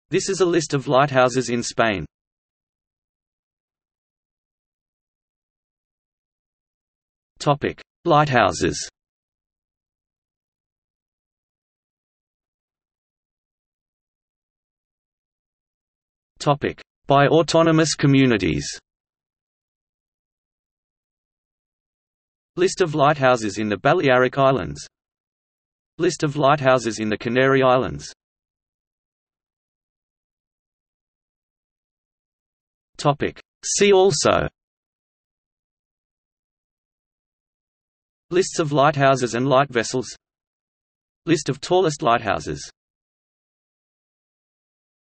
This is a list of lighthouses in Spain. Topic: Lighthouses. Topic: By autonomous communities. List of lighthouses in the Balearic Islands. List of lighthouses in the Canary Islands. Topic: See also. Lists of lighthouses and light vessels. List of tallest lighthouses.